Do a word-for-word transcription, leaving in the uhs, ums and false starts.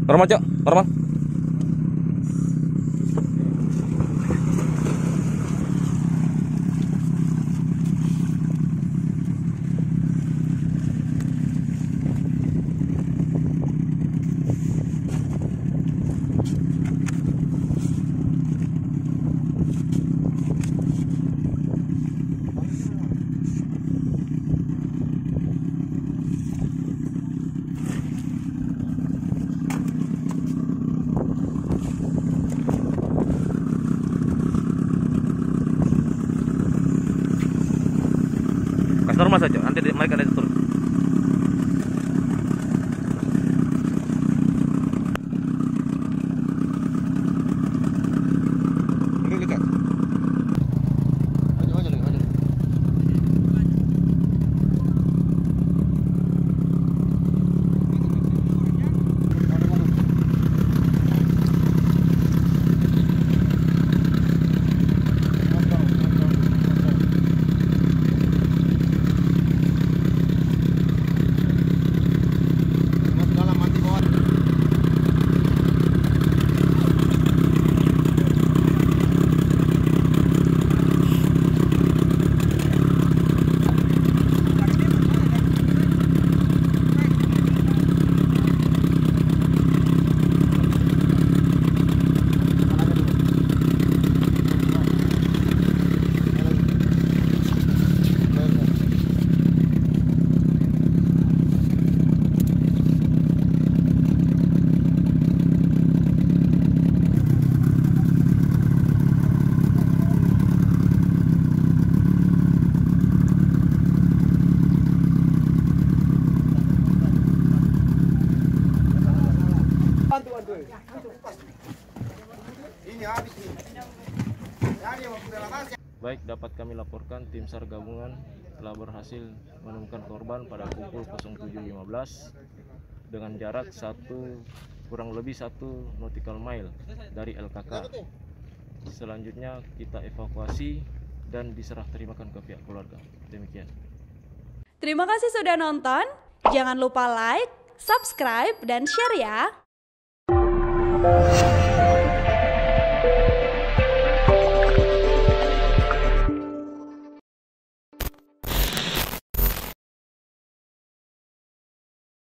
Normal, Cok. Normal. Normal saja, nanti mereka ada turun. Baik, dapat kami laporkan tim SAR gabungan telah berhasil menemukan korban pada pukul nol tujuh lima belas dengan jarak satu kurang lebih satu nautical mile dari L K K. Selanjutnya kita evakuasi dan diserah terimakan ke pihak keluarga. Demikian. Terima kasih sudah nonton. Jangan lupa like, subscribe, dan share ya.